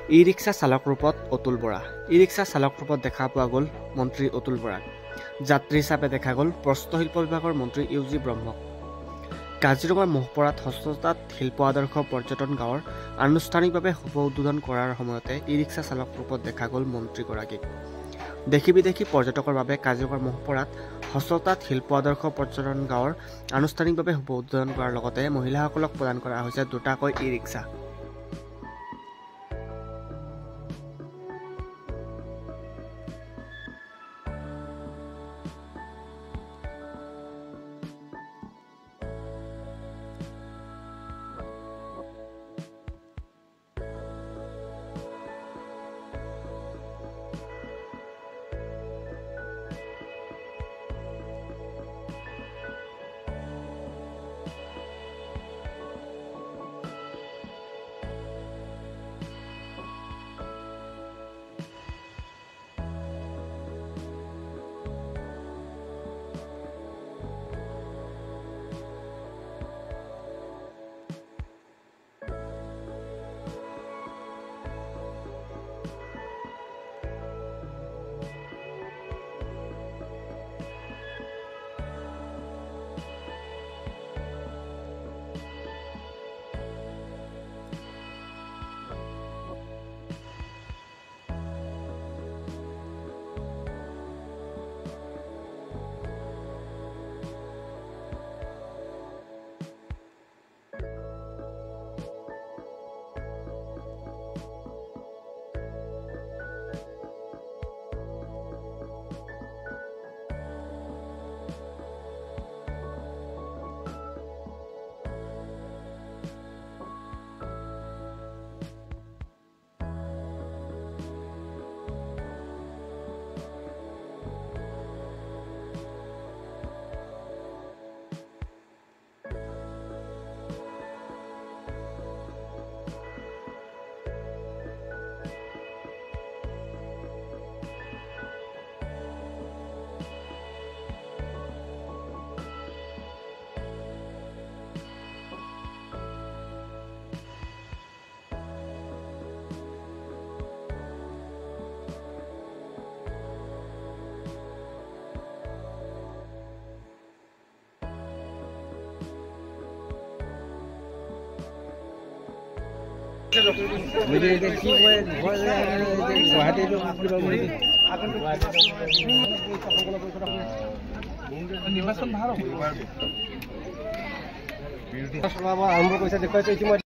ই rickshaw চালক ৰূপত অতুল বৰা। ই rickshaw চালক ৰূপত দেখা পোৱা গ'ল মন্ত্ৰী অতুল বৰাক। যাত্ৰী হিচাপে দেখা গ'ল প্ৰস্তশিল্প বিভাগৰ মন্ত্ৰী ইউজি ব্ৰহ্মক। কাজিৰঙাৰ মহপৰাত হস্ততাঁত শিল্প আদৰ্শ পৰ্যটন গাঁৱৰ আনুষ্ঠানিকভাৱে শুভ উদ্বোধন কৰাৰ সময়তে ই ৰিক্সা চালক ৰূপত দেখা গ'ল মন্ত্ৰীগৰাকীক। দেশী বিদেশী পৰ্যটকৰ বাবে কাজিৰঙাৰ মহপৰাত হস্ততাঁত শিল্প আদৰ্শ পৰ্যটন গাঁৱৰ আনুষ্ঠানিকভাৱে শুভ উদ্বোধন কৰাৰ লগতে মহিলাসকলক প্ৰদান কৰা হৈছে দুটাকৈ ই ৰিক্সা। নিৰ্বাচন ভাল হ'ব। আৰম্ভ কৰিছে দেখুৱাইছে ইতিমধ্যে।